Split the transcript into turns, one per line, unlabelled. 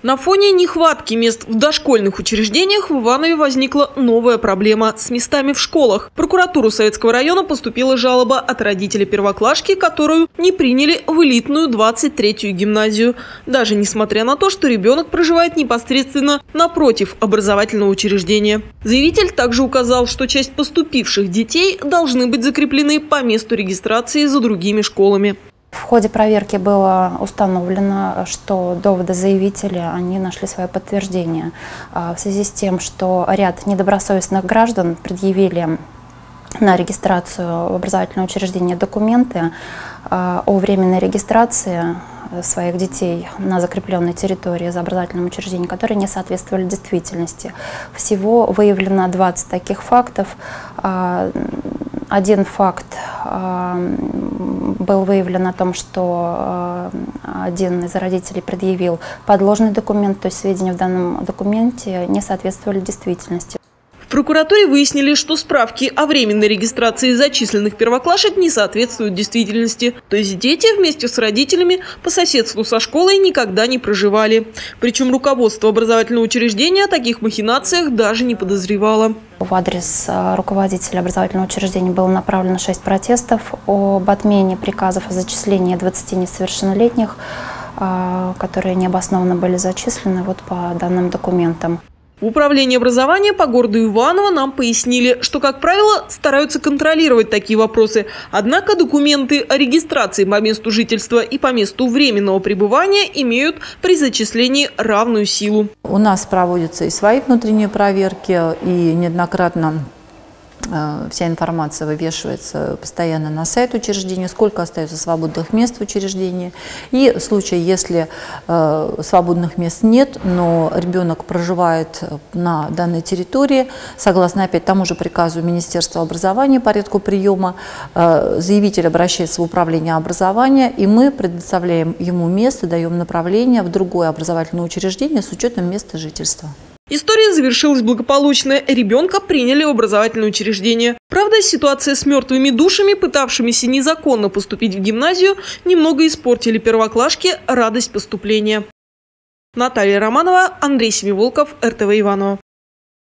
На фоне нехватки мест в дошкольных учреждениях в Иванове возникла новая проблема с местами в школах. В прокуратуру Советского района поступила жалоба от родителей первоклашки, которую не приняли в элитную 23-ю гимназию. Даже несмотря на то, что ребенок проживает непосредственно напротив образовательного учреждения. Заявитель также указал, что часть поступивших детей должны быть закреплены по месту регистрации за другими школами.
В ходе проверки было установлено, что доводы заявителя они нашли свое подтверждение. В связи с тем, что ряд недобросовестных граждан предъявили на регистрацию в образовательное учреждение документы о временной регистрации своих детей на закрепленной территории за образовательным учреждением, которые не соответствовали действительности. Всего выявлено 20 таких фактов. Один факт был выявлен о том, что один из родителей предъявил подложный документ, то есть сведения в данном документе не соответствовали действительности.
В прокуратуре выяснили, что справки о временной регистрации зачисленных первоклашек не соответствуют действительности. То есть дети вместе с родителями по соседству со школой никогда не проживали. Причем руководство образовательного учреждения о таких махинациях даже не подозревало.
В адрес руководителя образовательного учреждения было направлено 6 протестов об отмене приказов о зачислении 20 несовершеннолетних, которые необоснованно были зачислены по данным документам.
В управлении образования по городу Иваново нам пояснили, что, как правило, стараются контролировать такие вопросы. Однако документы о регистрации по месту жительства и по месту временного пребывания имеют при зачислении равную силу.
У нас проводятся и свои внутренние проверки, и неоднократно вся информация вывешивается постоянно на сайт учреждения, сколько остается свободных мест в учреждении. И в случае, если свободных мест нет, но ребенок проживает на данной территории, согласно опять тому же приказу Министерства образования, порядку приема, заявитель обращается в управление образования, и мы предоставляем ему место, даем направление в другое образовательное учреждение с учетом места жительства.
История завершилась благополучно. Ребенка приняли в образовательное учреждение. Правда, ситуация с мертвыми душами, пытавшимися незаконно поступить в гимназию, немного испортили первоклашке радость поступления. Наталья Романова, Андрей Семиволков, РТВ Иваново.